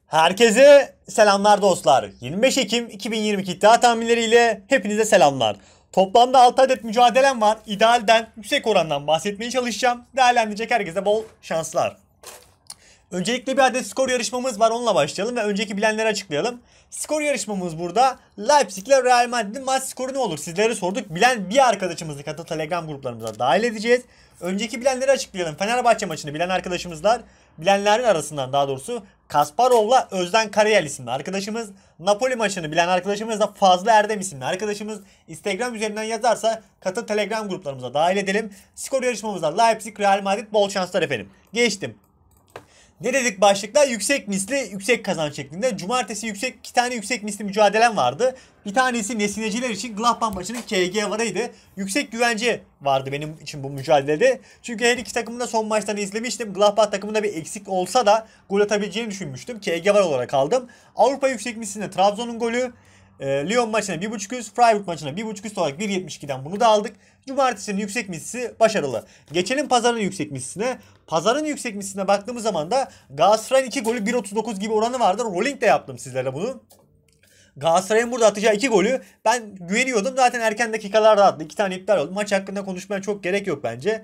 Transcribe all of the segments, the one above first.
Herkese selamlar dostlar. 25 Ekim 2022 iddia tahminleriyle hepinize selamlar. Toplamda 6 adet mücadelem var. İdealden, yüksek orandan bahsetmeye çalışacağım. Değerlendirecek herkese bol şanslar. Öncelikle bir adet skor yarışmamız var. Onunla başlayalım ve önceki bilenleri açıklayalım. Skor yarışmamız burada. Leipzig ile Real Madrid'in maç skoru ne olur? Sizlere sorduk. Bilen bir arkadaşımızı katıl Telegram gruplarımıza dahil edeceğiz. Önceki bilenleri açıklayalım. Fenerbahçe maçını bilen arkadaşımızlar. Bilenlerin arasından daha doğrusu Kasparov'la Özden Karayel isimli arkadaşımız. Napoli maçını bilen arkadaşımız da Fazlı Erdem isimli arkadaşımız. Instagram üzerinden yazarsa katıl Telegram gruplarımıza dahil edelim. Skor yarışmamızda Leipzig Real Madrid bol şanslar efendim. Geçtim. Ne dedik başlıkta? Yüksek misli, yüksek kazanç şeklinde. Cumartesi iki tane yüksek misli mücadelem vardı. Bir tanesi Nesineciler için Gladbach maçının KG varıydı. Yüksek güvence vardı benim için bu mücadelede. Çünkü her iki takımın da son maçlarını izlemiştim. Gladbach takımında bir eksik olsa da gol atabileceğini düşünmüştüm. KG var olarak aldım. Avrupa yüksek mislinde Trabzon'un golü. Lyon maçına 1.5 üst, Freiburg maçına 1.5 üst olarak 1.72'den bunu da aldık. Cumartesinin yüksek mislisi başarılı. Geçelim pazarın yüksek mislisine. Pazarın yüksek mislisine baktığımız zaman da Galatasaray'ın 2 golü 1.39 gibi oranı vardır. Rolling de yaptım sizlere bunu. Galatasaray'ın burada atacağı 2 golü ben güveniyordum. Zaten erken dakikalarda attı. 2 tane iptal oldu. Maç hakkında konuşmaya çok gerek yok bence.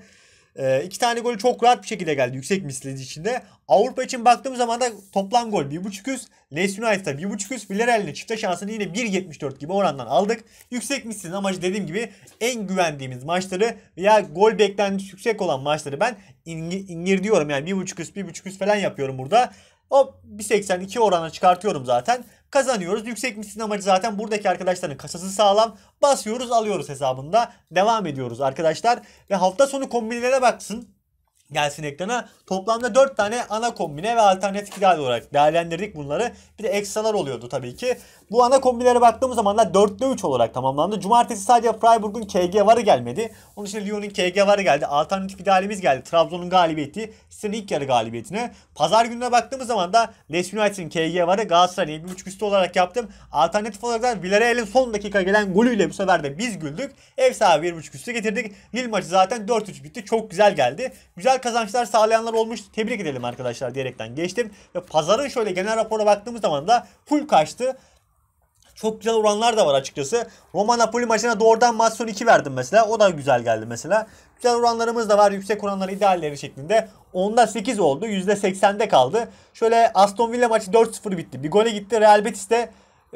2 tane golü çok rahat bir şekilde geldi yüksek misli içinde. Avrupa için baktığım zaman da toplam gol 1.5 üst. Leeds United'a 1.5 üst. Villarreal'in çifte şansını yine 1.74 gibi orandan aldık. Yüksek mislinin amacı dediğim gibi en güvendiğimiz maçları veya gol beklentisi yüksek olan maçları ben ingir diyorum. Yani 1.5 üst 1.5 üst falan yapıyorum burada. O 1.82 orana çıkartıyorum zaten. Kazanıyoruz. Yüksek mislin amacı zaten buradaki arkadaşların kasası sağlam. Basıyoruz alıyoruz hesabında. Devam ediyoruz arkadaşlar. Ve hafta sonu kombinlere baksın. Gelsin ekrana. Toplamda 4 tane ana kombine ve alternatif ideal olarak değerlendirdik bunları. Bir de ekstralar oluyordu tabii ki. Bu ana kombinlere baktığımız zaman da 4'te 3 olarak tamamlandı. Cumartesi sadece Freiburg'un KG varı gelmedi. Onun için Lyon'un KG varı geldi. Alternatif idealimiz geldi. Trabzon'un galibiyeti. Sitenin ilk yarı galibiyetine. Pazar gününe baktığımız zaman da Leeds United'in KG varı Galatasaray'ın 1.5 üstü olarak yaptım. Alternatif olarak da Villarreal'in son dakika gelen golüyle bu sefer de biz güldük. Ev sahibi 1.5 üstü getirdik. Lille maçı zaten 4-3 bitti. Çok güzel geldi. Güzel kazançlar sağlayanlar olmuş. Tebrik edelim arkadaşlar diyerekten geçtim. Ve pazarın şöyle genel rapora baktığımız zaman da full kaçtı. Çok güzel oranlar da var açıkçası. Roma Napoli maçına doğrudan maç sonu 2 verdim mesela. O da güzel geldi mesela. Güzel oranlarımız da var. Yüksek oranları idealleri şeklinde. Onda 8 oldu. %80'de kaldı. Şöyle Aston Villa maçı 4-0 bitti. Bir gole gitti. Real Betis de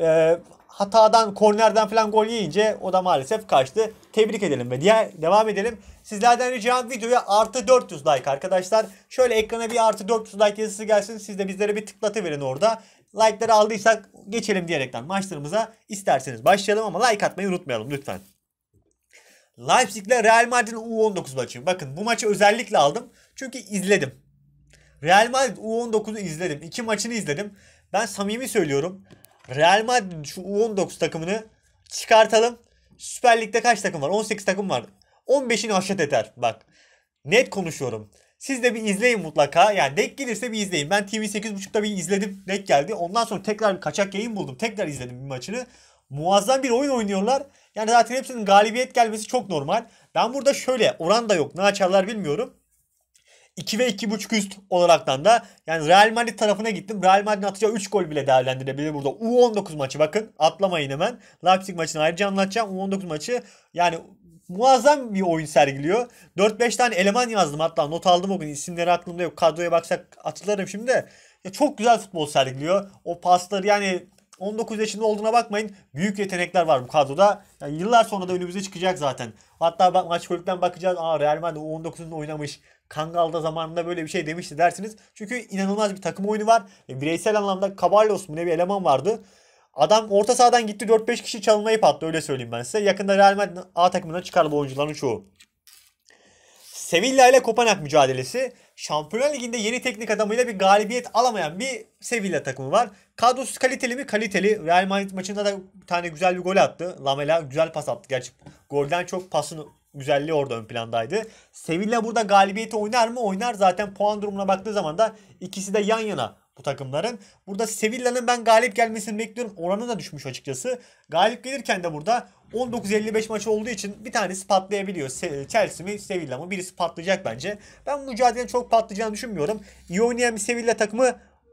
hatadan, kornerden falan gol yiyince o da maalesef kaçtı. Tebrik edelim ve devam edelim. Sizlerden ricam videoya artı 400 like arkadaşlar. Şöyle ekrana bir artı 400 like yazısı gelsin. Siz de bizlere bir tıklatıverin orada. Like'ları aldıysak geçelim diyerekten maçlarımıza isterseniz başlayalım ama like atmayı unutmayalım lütfen. Leipzig ile Real Madrid'in U19 maçı. Bakın bu maçı özellikle aldım. Çünkü izledim. Real Madrid U19'u izledim. 2 maçını izledim. Ben samimi söylüyorum. Real Madrid şu U19 takımını çıkartalım. Süper Lig'de kaç takım var? 18 takım var. 15'ini haşet eder. Bak. Net konuşuyorum. Siz de bir izleyin mutlaka. Yani denk gelirse bir izleyin. Ben TV8.5'da bir izledim. Denk geldi. Ondan sonra tekrar bir kaçak yayın buldum. Tekrar izledim bir maçını. Muazzam bir oyun oynuyorlar. Yani zaten hepsinin galibiyet gelmesi çok normal. Ben burada şöyle oran da yok. Ne açarlar bilmiyorum. 2 ve 2.5 üst olaraktan da yani Real Madrid tarafına gittim. Real Madrid'in atacağı 3 gol bile değerlendirebilir burada. U19 maçı bakın. Atlamayın hemen. Leipzig maçını ayrıca anlatacağım. U19 maçı yani muazzam bir oyun sergiliyor. 4-5 tane eleman yazdım hatta not aldım o gün. İsimleri aklımda yok. Kadroya baksak hatırlarım şimdi de. Ya çok güzel futbol sergiliyor. O pasları yani 19 yaşında olduğuna bakmayın. Büyük yetenekler var bu kadroda. Yani yıllar sonra da önümüze çıkacak zaten. Hatta maç kulüpten bakacağız. Real Madrid U19'un oynamış. Kangal'da zamanında böyle bir şey demişti dersiniz. Çünkü inanılmaz bir takım oyunu var. Bireysel anlamda Caballos mu ne bir eleman vardı. Adam orta sahadan gitti 4-5 kişi çalmayı attı öyle söyleyeyim ben size. Yakında Real Madrid A takımından çıkar bu oyuncuların çoğu. Sevilla ile Kopenhag mücadelesi. Şampiyonlar Ligi'nde yeni teknik adamıyla bir galibiyet alamayan bir Sevilla takımı var. Kadrosu kaliteli mi? Kaliteli. Real Madrid maçında da bir tane güzel bir gol attı. Lamela güzel pas attı. Gerçi golden çok pasın güzelliği orada ön plandaydı. Sevilla burada galibiyeti oynar mı? Oynar. Zaten puan durumuna baktığı zaman da ikisi de yan yana bu takımların. Burada Sevilla'nın ben galip gelmesini bekliyorum. Oranı da düşmüş açıkçası. Galip gelirken de burada 19.55 maçı olduğu için bir tanesi patlayabiliyor. Chelsea mi Sevilla mı? Birisi patlayacak bence. Ben bu mücadelenin çok patlayacağını düşünmüyorum. İyi oynayan bir Sevilla takımı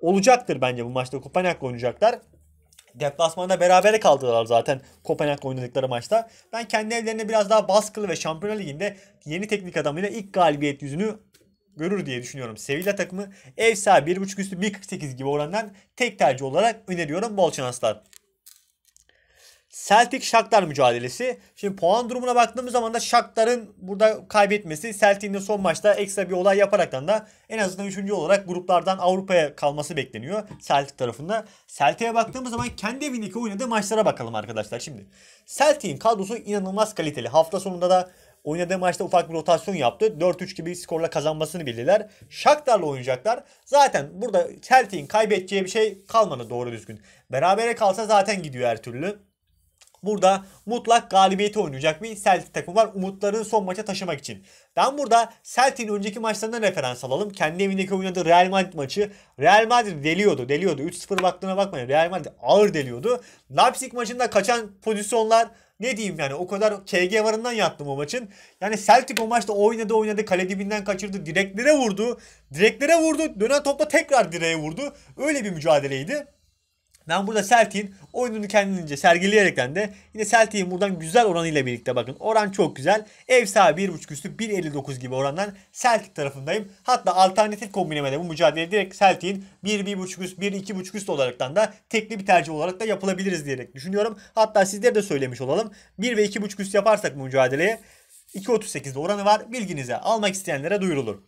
olacaktır bence bu maçta. Kopenhag'la oynayacaklar. Deplasmanda berabere kaldılar zaten Kopenhag'la oynadıkları maçta. Ben kendi evlerinde biraz daha baskılı ve Şampiyonlar Ligi'nde yeni teknik adamıyla ilk galibiyet yüzünü görür diye düşünüyorum. Sevilla takımı ev sahibi 1.5 üstü 1.48 gibi orandan tek tercih olarak öneriyorum. Bol şanslar. Celtic Shakhtar mücadelesi. Şimdi puan durumuna baktığımız zaman da Shakhtar'ın burada kaybetmesi, Celtic'in de son maçta ekstra bir olay yaparaktan da en azından 3. olarak gruplardan Avrupa'ya kalması bekleniyor Celtic tarafında. Celtic'e baktığımız zaman kendi evindeki oynadığı maçlara bakalım arkadaşlar. Şimdi Celtic'in kadrosu inanılmaz kaliteli. Hafta sonunda da oynadığı maçta ufak bir rotasyon yaptı. 4-3 gibi bir skorla kazanmasını bildiler. Shakhtar'la oynayacaklar. Zaten burada Celtic'in kaybedeceği bir şey kalmadı doğru düzgün. Berabere kalsa zaten gidiyor her türlü. Burada mutlak galibiyeti oynayacak bir Celtic takımı var. Umutlarını son maça taşımak için. Ben burada Celtic'in önceki maçlarından referans alalım. Kendi evindeki oynadığı Real Madrid maçı. Real Madrid deliyordu. 3-0 baktığına bakmayın. Real Madrid ağır deliyordu. Leipzig maçında kaçan pozisyonlar ne diyeyim yani o kadar KG varından yattım o maçın. Yani Celtic o maçta oynadı. Kale dibinden kaçırdı. Direklere vurdu. Dönen topla tekrar direğe vurdu. Öyle bir mücadeleydi. Ben burada Celtic'in oyununu kendince sergileyerekten de yine Celtic'in buradan güzel oranıyla birlikte bakın. Oran çok güzel. Ev sahibi 1.5 üstü 1.59 gibi orandan Celtic tarafındayım. Hatta alternatif kombinemede bu mücadele direkt Celtic'in 1.5 üst 1.2.5 üst olaraktan da tekli bir tercih olarak da yapılabiliriz diyerek düşünüyorum. Hatta sizlere de söylemiş olalım. 1 ve 2.5 üst yaparsak bu mücadeleye 2.38'de oranı var. Bilginize almak isteyenlere duyurulur.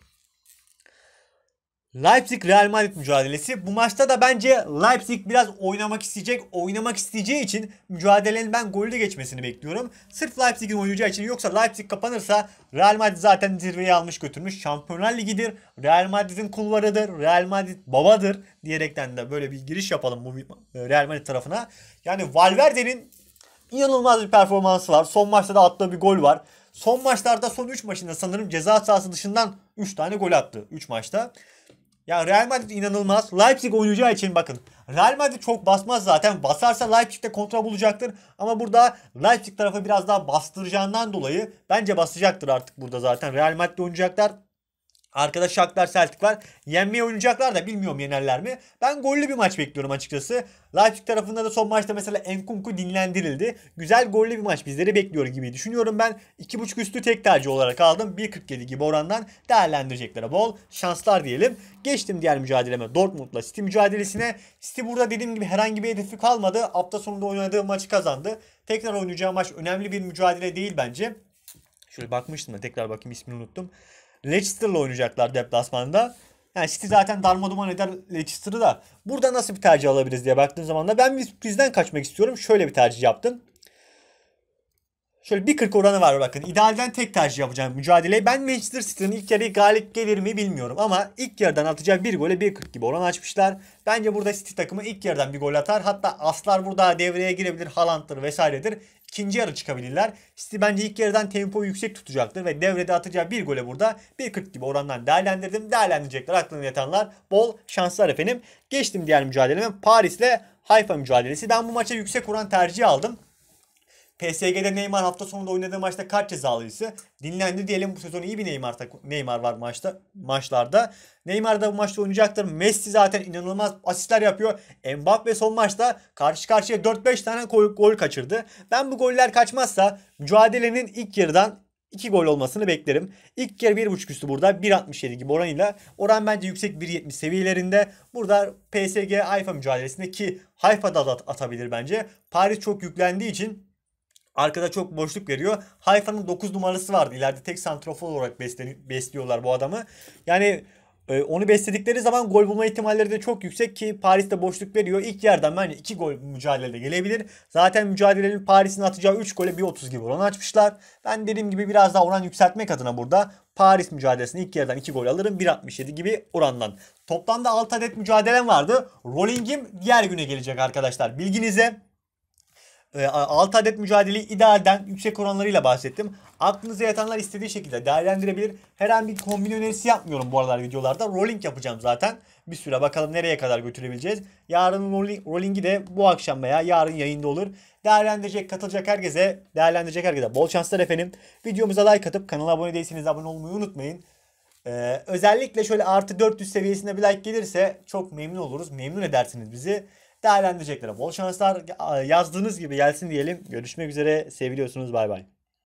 Leipzig Real Madrid mücadelesi. Bu maçta da bence Leipzig biraz oynamak isteyecek. Oynamak isteyeceği için mücadelenin ben gollü geçmesini bekliyorum. Sırf Leipzig'in oynayacağı için. Yoksa Leipzig kapanırsa Real Madrid zaten zirveyi almış götürmüş. Şampiyonlar Ligi'dir. Real Madrid'in kulvarıdır. Real Madrid babadır diyerekten de böyle bir giriş yapalım bu Real Madrid tarafına. Yani Valverde'nin inanılmaz bir performansı var. Son maçta da attığı bir gol var. Son maçlarda son 3 maçında sanırım ceza sahası dışından 3 tane gol attı 3 maçta. Ya Real Madrid inanılmaz. Leipzig oynayacağı için bakın. Real Madrid çok basmaz zaten. Basarsa Leipzig'te kontra bulacaktır. Ama burada Leipzig tarafı biraz daha bastıracağından dolayı bence basacaktır artık burada zaten. Real Madrid oynayacaklar. Arkada Shakhtar Celtic var. Yenmeye oynayacaklar da bilmiyorum yenerler mi. Ben gollü bir maç bekliyorum açıkçası. Leipzig tarafında da son maçta mesela Nkunku dinlendirildi. Güzel gollü bir maç bizleri bekliyor gibi düşünüyorum ben. 2.5 üstü tek tercih olarak aldım. 1.47 gibi orandan değerlendireceklere bol şanslar diyelim. Geçtim diğer mücadeleme Dortmund'la City mücadelesine. City burada dediğim gibi herhangi bir hedefi kalmadı. Hafta sonunda oynadığı maçı kazandı. Tekrar oynayacağı maç önemli bir mücadele değil bence. Şöyle bakmıştım da tekrar bakayım ismini unuttum. Leicester'la oynayacaklar deplasmanda. Yani City zaten darmaduman eder Leicester'ı da. Burada nasıl bir tercih alabiliriz diye baktığım zaman da ben bir sürprizden kaçmak istiyorum. Şöyle bir tercih yaptım. Şöyle 1.40 oranı var bakın. İdealden tek tercih yapacağım mücadeleyi. Ben Manchester City'nin ilk yarı galip gelir mi bilmiyorum. Ama ilk yarıdan atacağı bir gole 1.40 gibi oran açmışlar. Bence burada City takımı ilk yarıdan bir gol atar. Hatta aslar burada devreye girebilir. Haaland'dır vesairedir. İkinci yarı çıkabilirler. City bence ilk yarıdan tempoyu yüksek tutacaktır. Ve devrede atacağı bir gole burada 1.40 gibi orandan değerlendirdim. Değerlendirecekler aklını yatanlar. Bol şanslar efendim. Geçtim diğer mücadeleme. Paris'le Haifa mücadelesi. Ben bu maça yüksek oran tercihi aldım. PSG'de Neymar hafta sonunda oynadığı maçta kart cezalıysa dinlendi diyelim, bu sezon iyi bir Neymar var maçlarda. Neymar da bu maçta oynayacaktır. Messi zaten inanılmaz asistler yapıyor. Mbappe son maçta karşı karşıya 4-5 tane gol kaçırdı. Ben bu goller kaçmazsa mücadelenin ilk yarıdan 2 gol olmasını beklerim. İlk yarı 1.5 üstü burada 1.67 gibi oranıyla. Oran bence yüksek 1.70 seviyelerinde. Burada PSG Haifa mücadelesinde ki Haifa da atabilir bence. Paris çok yüklendiği için arkada çok boşluk veriyor. Haifa'nın 9 numarası vardı. İleride tek santrafor olarak besliyorlar bu adamı. Yani onu besledikleri zaman gol bulma ihtimalleri de çok yüksek ki Paris'te boşluk veriyor. İlk yarıdan bence 2 gol mücadelede gelebilir. Zaten mücadelenin Paris'in atacağı 3 gole 1.30 gibi oran açmışlar. Ben dediğim gibi biraz daha oran yükseltmek adına burada Paris mücadelesini ilk yarıdan 2 gol alırım. 1.67 gibi orandan. Toplamda 6 adet mücadelem vardı. Rolling'im diğer güne gelecek arkadaşlar. Bilginize. 6 adet mücadeleyi idealden yüksek oranlarıyla bahsettim. Aklınıza yatanlar istediği şekilde değerlendirebilir. Herhangi bir kombin önerisi yapmıyorum bu aralar videolarda. Rolling yapacağım zaten. Bir süre bakalım nereye kadar götürebileceğiz. Yarın rollingi de bu akşam veya yarın yayında olur. Katılacak herkese bol şanslar efendim. Videomuza like atıp kanala abone değilseniz abone olmayı unutmayın. Özellikle şöyle artı 400 seviyesinde bir like gelirse çok memnun oluruz. Memnun edersiniz bizi. Değerlendireceklere bol şanslar. Yazdığınız gibi gelsin diyelim. Görüşmek üzere. Seviliyorsunuz. Bay bay.